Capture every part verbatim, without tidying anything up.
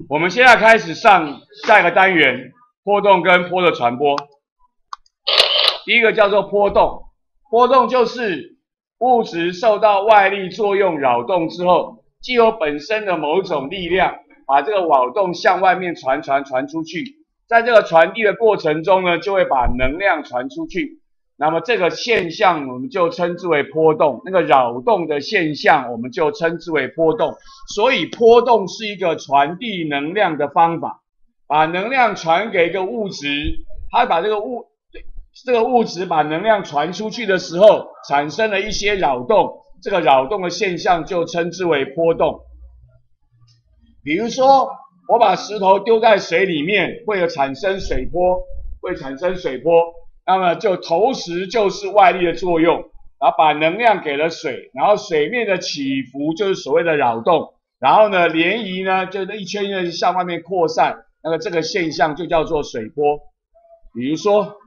我们现在开始上下一个单元，波动跟波的传播。第一个叫做波动，波动就是物质受到外力作用扰动之后，既有本身的某种力量，把这个扰动向外面传传传出去，在这个传递的过程中呢，就会把能量传出去。那么这个现象我们就称之为波动，那个扰动的现象我们就称之为波动。所以波动是一个传递能量的方法，把能量传给一个物质，它把这个物这个物质把能量传出去的时候，产生了一些扰动，这个扰动的现象就称之为波动。比如说，我把石头丢在水里面，会有产生水波，会产生水波。那么就投石就是外力的作用，然后把能量给了水，然后水面的起伏就是所谓的扰动，然后呢涟漪呢就是一圈一圈向外面扩散，那么这个现象就叫做水波。比如说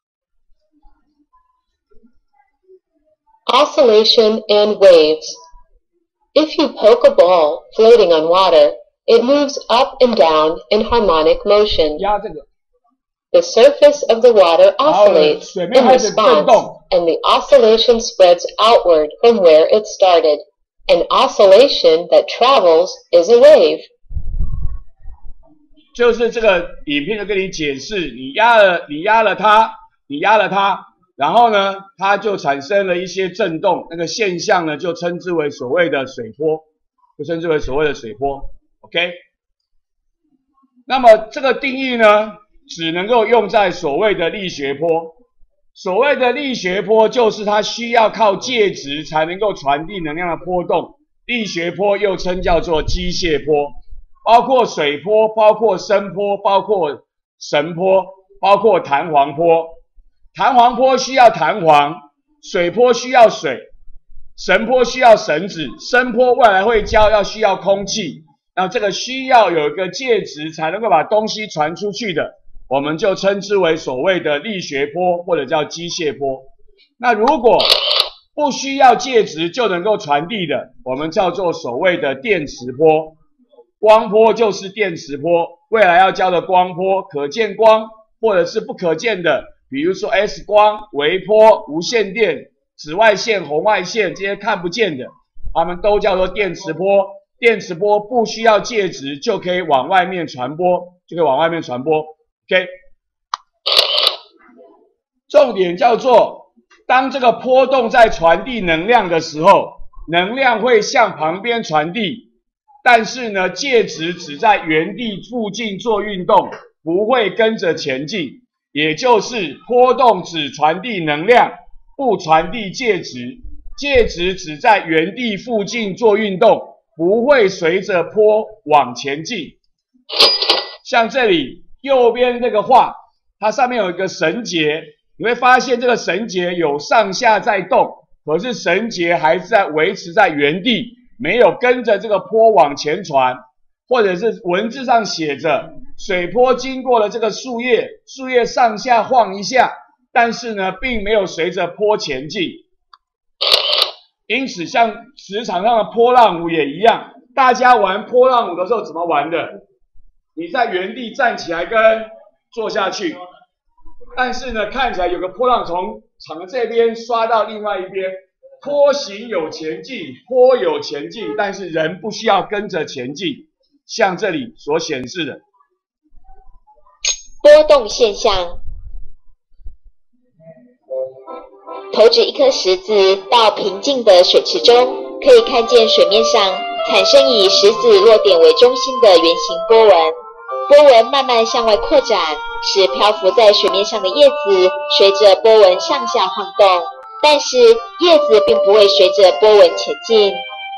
Oscillation and waves. If you poke a ball floating on water, it moves up and down in harmonic motion. 压这个 The surface of the water oscillates in response, and the oscillation spreads outward from where it started. An oscillation that travels is a wave. 就是这个影片就跟你解释，你压了你压了它，你压了它，然后呢，它就产生了一些震动，那个现象呢就称之为所谓的水波，就称之为所谓的水波。OK， 那么这个定义呢？只能够用在所谓的力学波。所谓的力学波就是它需要靠介质才能够传递能量的波动。力学波又称叫做机械波，包括水波，包括声波，包括神波，包括弹簧波。弹簧波需要弹簧，水波需要水，神波需要绳子，声波未来会教要需要空气。那这个需要有一个介质才能够把东西传出去的，我们就称之为所谓的力学波或者叫机械波。那如果不需要介质就能够传递的，我们叫做所谓的电磁波。光波就是电磁波，未来要教的光波，可见光或者是不可见的，比如说 X 光、微波、无线电、紫外线、红外线这些看不见的，它们都叫做电磁波。电磁波不需要介质就可以往外面传播，就可以往外面传播。OK， 重点叫做，当这个波动在传递能量的时候，能量会向旁边传递，但是呢，介质只在原地附近做运动，不会跟着前进。也就是波动只传递能量，不传递介质，介质只在原地附近做运动，不会随着波往前进。像这里右边这个画，它上面有一个绳结，你会发现这个绳结有上下在动，可是绳结还是在维持在原地，没有跟着这个波往前传。或者是文字上写着水波经过了这个树叶，树叶上下晃一下，但是呢并没有随着波前进。因此像职场上的波浪舞也一样，大家玩波浪舞的时候怎么玩的？你在原地站起来跟坐下去，但是呢看起来有个波浪从场这边刷到另外一边，波形有前进，波有前进，但是人不需要跟着前进，像这里所显示的波动现象。投掷一颗石子到平静的水池中，可以看见水面上产生以石子落点为中心的圆形波纹。波纹慢慢向外扩展，使漂浮在水面上的叶子随着波纹向下晃动，但是叶子并不会随着波纹前进。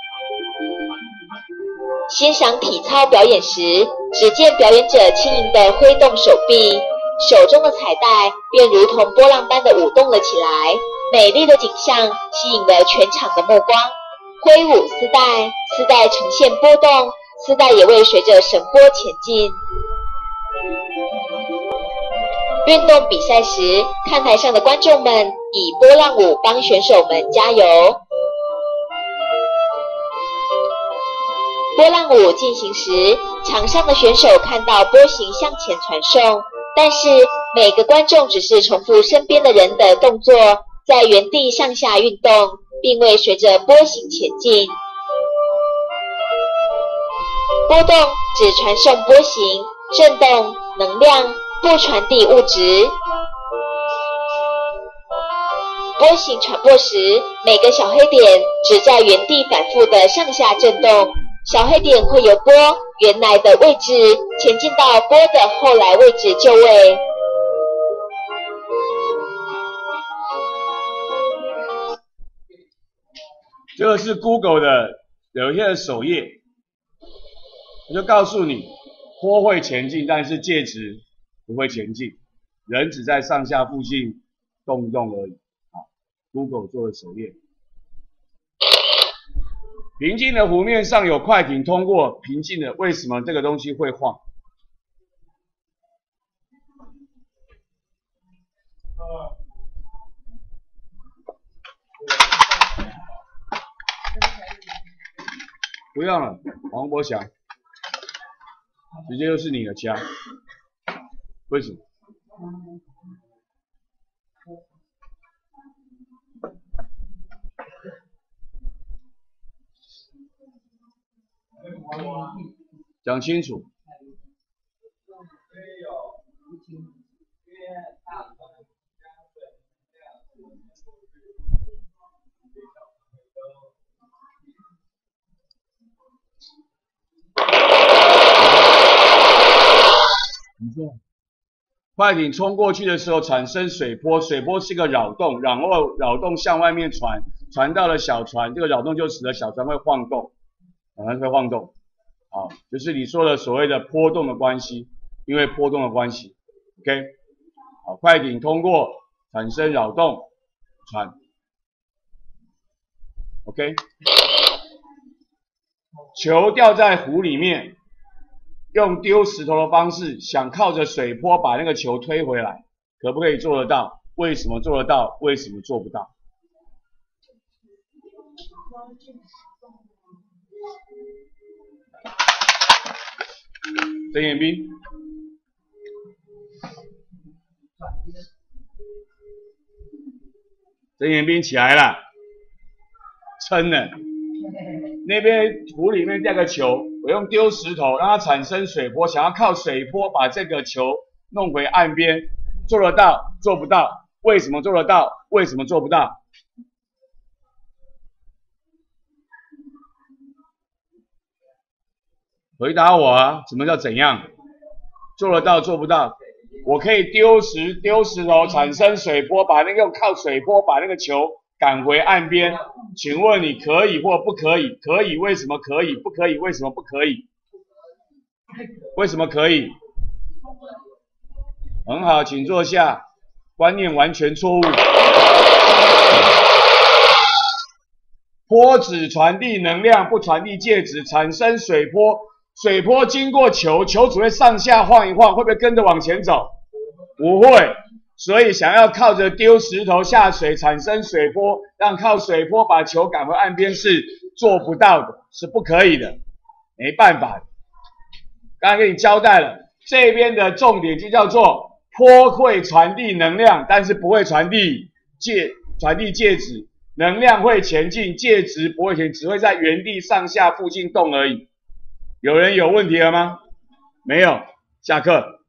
欣赏体操表演时，只见表演者轻盈地挥动手臂，手中的彩带便如同波浪般的舞动了起来。美丽的景象吸引了全场的目光。挥舞丝带，丝带呈现波动，丝带也会随着绳波前进。运动比赛时，看台上的观众们以波浪舞帮选手们加油。 波浪舞进行时，场上的选手看到波形向前传送，但是每个观众只是重复身边的人的动作，在原地上下运动，并未随着波形前进。波动只传送波形，震动能量，不传递物质。波形传播时，每个小黑点只在原地反复的上下震动，小黑点会由波原来的位置前进到波的后来位置就位。 这个是 Google 的有一些的首页，我就告诉你，波会前进，但是介质不会前进，人只在上下附近动一动而已。好 ，Google 做的首页。平静的湖面上有快艇通过，平静的，为什么这个东西会晃？不要了，王博祥，直接就是你的家，为什么？讲清楚。快艇冲过去的时候产生水波，水波是一个扰动，然后扰动向外面传，传到了小船，这个扰动就使得小船会晃动，小船会晃动。好，就是你说的所谓的波动的关系，因为波动的关系 ，OK， 好，快艇通过产生扰动，船 ，OK， 球掉在湖里面。用丢石头的方式，想靠着水波把那个球推回来，可不可以做得到？为什么做得到？为什么做不到？睁眼兵，睁眼兵起来了，撑了。那边湖里面掉个球，我用丢石头让它产生水波，想要靠水波把这个球弄回岸边，做得到？做不到？为什么做得到？为什么做不到？回答我啊！什么叫怎样？做得到？做不到？我可以丢石丢石头产生水波，把那个靠水波把那个球赶回岸边。请问你可以或不可以？可以，为什么可以？不可以，为什么不可以？为什么可以？很好，请坐下。观念完全错误。波只传递能量，不传递介质，产生水波。水波经过球，球只会上下晃一晃，会不会跟着往前走？不会。所以想要靠着丢石头下水产生水波，让靠水波把球赶回岸边是做不到的，是不可以的，没办法的。刚才给你交代了，这边的重点就叫做波会传递能量，但是不会传递介传递介质，能量会前进，介质不会前进，只会在原地上下附近动而已。有人有问题了吗？没有，下课。